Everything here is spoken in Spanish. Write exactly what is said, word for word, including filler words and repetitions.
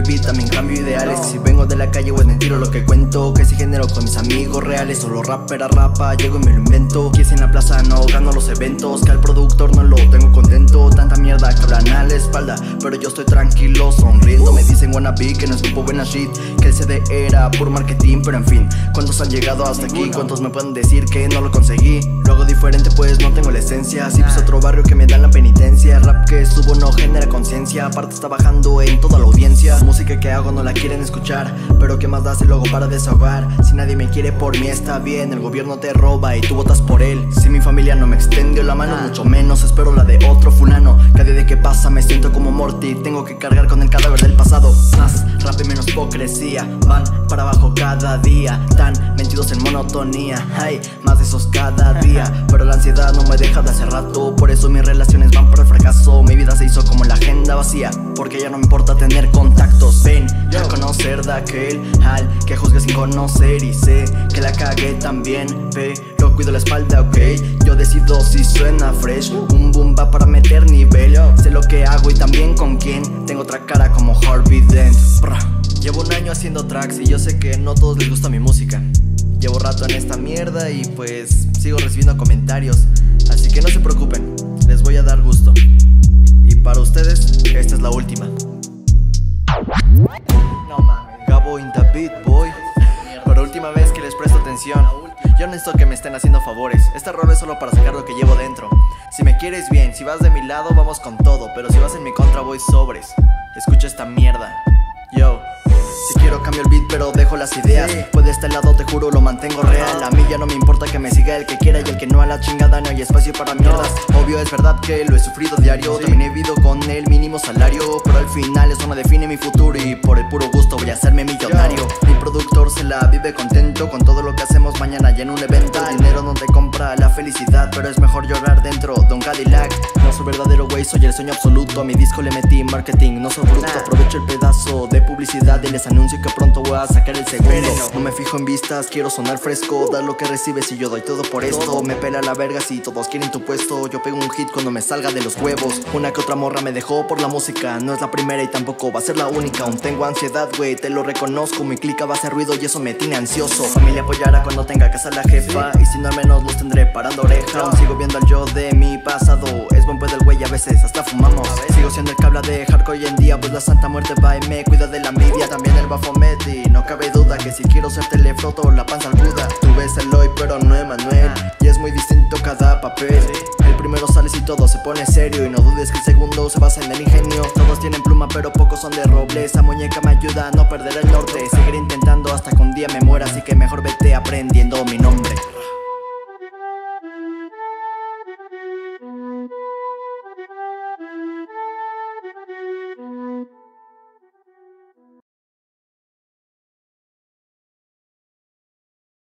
el beat, también cambio ideales. Si vengo de la calle o es mentira lo que cuento, que si genero con mis amigos reales. Solo rapper a rapa, llego y me lo invento. Que si en la plaza no gano los eventos, que al productor no lo tengo contento. Tanta mierda que hablan a la espalda, pero yo estoy tranquilo sonriendo. Me dicen wannabe, que no es tipo buena shit, que el C D era puro marketing. Pero en fin, ¿cuántos han llegado hasta aquí? ¿Cuántos me pueden decir que no lo conseguí? Lo hago diferente pues no tengo la esencia. Si pues otro barrio que me dan la penitencia. El rap que subo no genera conciencia, aparte está bajando en toda la audiencia. Música que hago no la quieren escuchar, pero qué más da si lo hago para desahogar. Si nadie me quiere por mí está bien, el gobierno te roba y tú votas por él. Si mi familia no me extendió la mano, mucho menos espero la de otro fulano. Cada día que pasa me siento como Morty, tengo que cargar con el cadáver del pasado. Más rap y menos hipocresía, van para abajo cada día, tan mentidos en monotonía. Hay más de esos cada día, pero la ansiedad no me deja de hace rato. Por eso mis relaciones van por el fracaso, mi vida se hizo como la agenda vacía, porque ya no me importa tener contactos. Ven a conocer de aquel al que juzgue sin conocer, y sé que la cagué también, pero cuido la espalda, ok. Yo decido si suena fresh, un boom va para meter nivel. Sé lo que hago y también con quién, tengo otra cara como Harvey Dent. Brr. Llevo un año haciendo tracks y yo sé que no a todos les gusta mi música. Llevo rato en esta mierda y pues sigo recibiendo comentarios, así que no se preocupen, les voy a dar gusto. Y para ustedes, esta es la última. No mames, Gabo in the beat, boy. Por última vez que les presto atención, yo no necesito que me estén haciendo favores. Esta rola es solo para sacar lo que llevo dentro. Si me quieres bien, si vas de mi lado vamos con todo, pero si vas en mi contra voy sobres. Escucha esta mierda. Yo, si quiero cambio el beat pero dejo las ideas. Pues de este lado te juro lo mantengo real. A mí ya no me importa que me siga el que quiera, y el que no a la chingada no hay espacio para mierdas. Obvio es verdad que lo he sufrido diario, también he vivido con el mínimo salario, pero al final eso no define mi futuro, y por el puro gusto voy a hacerme millonario. Mi productor se la vive contento con todo lo que hacemos mañana y en un evento. El dinero no te compra la felicidad, pero es mejor llorar dentro de un Cadillac. No soy verdadero güey, soy el sueño absoluto. A mi disco le metí marketing, no soy bruto. Aprovecho el pedazo de publicidad y les anuncio que pronto voy a sacar el segundo. No me fijo en vistas, quiero sonar fresco. Dar lo que recibes y yo doy todo por esto. Me pela la verga si todos quieren tu puesto. Yo pego un hit cuando me salga de los huevos. Una que otra morra me dejó por la música, no es la primera y tampoco va a ser la única. Aún tengo ansiedad, güey, te lo reconozco. Mi clica va a hacer ruido y eso me tiene ansioso. Familia apoyará cuando tenga que ser la jefa, y si no al menos los tendré parando oreja. Aún sigo viendo al yo de mi pasado, es buen pedo el güey, a veces hasta fumamos. Sigo siendo el que habla de hardcore hoy en día, pues la santa muerte va y me cuida de la envidia. También el Baphomet, y no cabe duda que si quiero ser le froto la panza al Buda. Tú ves el hoy pero no Emanuel, y es muy distinto cada papel. El primero sale si todo se pone serio, y no dudes que el segundo se basa en el ingenio. Todos tienen pluma pero pocos son de roble, esa muñeca me ayuda a no perder el norte. Seguiré intentando hasta que un día me muera, así que mejor vete aprendiendo mi nombre.